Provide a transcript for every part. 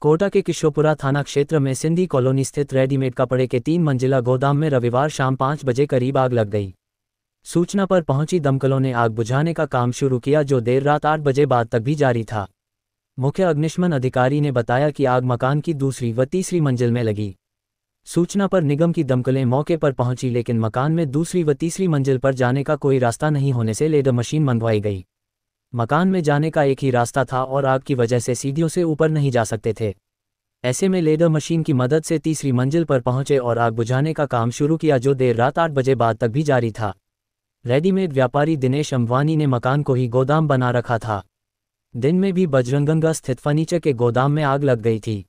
कोटा के किशोपुरा थाना क्षेत्र में सिंधी कॉलोनी स्थित रेडीमेड कपड़े के 3 मंजिला गोदाम में रविवार शाम 5 बजे करीब आग लग गई। सूचना पर पहुंची दमकलों ने आग बुझाने का काम शुरू किया, जो देर रात 8 बजे बाद तक भी जारी था। मुख्य अग्निशमन अधिकारी ने बताया कि आग मकान की दूसरी व तीसरी मंजिल में लगी। सूचना पर निगम की दमकलें मौके पर पहुंची, लेकिन मकान में दूसरी व तीसरी मंजिल पर जाने का कोई रास्ता नहीं होने से लेडर मशीन मंगवाई गई। मकान में जाने का एक ही रास्ता था और आग की वजह से सीढ़ियों से ऊपर नहीं जा सकते थे। ऐसे में लेडर मशीन की मदद से तीसरी मंजिल पर पहुंचे और आग बुझाने का काम शुरू किया, जो देर रात 8 बजे बाद तक भी जारी था। रेडीमेड व्यापारी दिनेश अम्बानी ने मकान को ही गोदाम बना रखा था। दिन में भी बजरंगगंगा स्थित फर्नीचर के गोदाम में आग लग गई थी।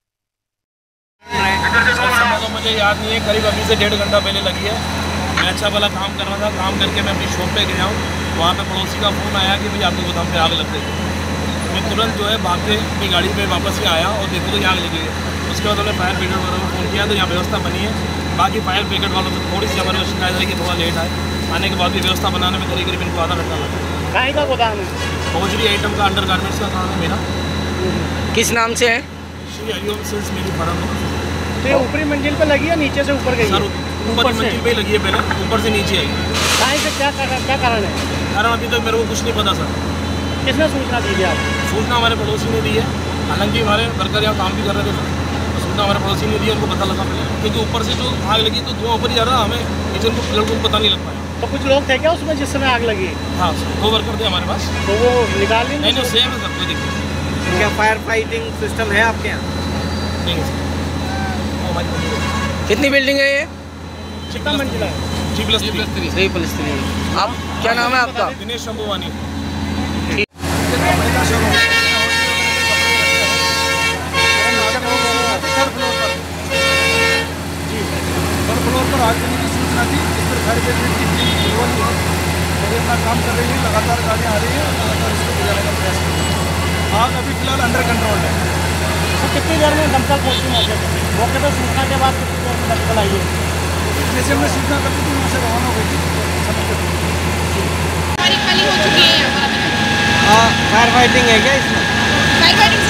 तो मुझे याद नहीं है, करीब अभी से 1.5 घंटा पहले लगी है। मैं अच्छा वाला काम कर रहा था, काम करके मैं अपनी शॉप पे गया हूँ। वहाँ पे पड़ोसी का फ़ोन आया कि भाई आपके गोदाम पे आग लग गई। मैं तुरंत जो है भाग के अपनी गाड़ी पे वापस ही आया और देखो तो आग लगी है। उसके बाद हमने फायर ब्रिगेड वालों को फ़ोन किया तो यहाँ व्यवस्था बनी है। बाकी फायर ब्रिगेड वालों से थोड़ी सी हमारे शिकायत है कि थोड़ा लेट आए। आने के बाद भी व्यवस्था बनाने में करीब इनको आधा घंटा लगा। कहाँ का गोदाम है? होजरी आइटम का अंडर गारमेंट्स का काम है मेरा। किस नाम से है? श्री हरिओम सिल्स मेरी फर्म है। तो ये ऊपरी मंजिल पे लगी है, नीचे से ऊपर गई? सर ऊपर मंजिल पे ही लगी है, पहले ऊपर से नीचे आई। कहाँ से क्या कारण है? कारण अभी तक मेरे को कुछ नहीं पता सर। किसने सूचना दी थी आप? सूचना हमारे पड़ोसी ने दी है। हालांकि हमारे वर्कर यहाँ काम भी कर रहे थे सर, तो सूचना हमारे पड़ोसी ने दी है, उनको पता लगा पहले, क्योंकि ऊपर से जो आग लगी तो धुआं ऊपर ही जा रहा, हमें नीचे को पता नहीं लग पाया। तो कुछ लोग थे क्या उसमें जिस समय आग लगी? हाँ सर, 2 वर्कर थे हमारे पास। तो वो निकाल नहीं? नहीं सेम है सर, कोई दिक्कत नहीं। क्या फायर फाइटिंग सिस्टम है आपके यहाँ? नहीं सर। कितनी बिल्डिंग है ये? कितना मंजिला है? G+3। आप क्या नाम है आपका? दिनेश अम्बानी। थर्ड फ्लोर पर आग लगने की सूचना थी। इस पर फायर ब्रिगेड की टीम अपना काम कर रही है, लगातार गाड़ियाँ आ रही है, लगातार इसको बुझाने का प्रयास कर रही है। आग अभी फिलहाल अंडर कंट्रोल है। तो कितनी देर में दमकल पहुँची मौके पर? सूचना के बाद कितनी देर में दमकल आई है? जैसे हमने सूचना करती थी वहाँ से रवाना हो गई थी। हो चुकी है। फायर फाइटिंग है क्या इसमें? Fire fighting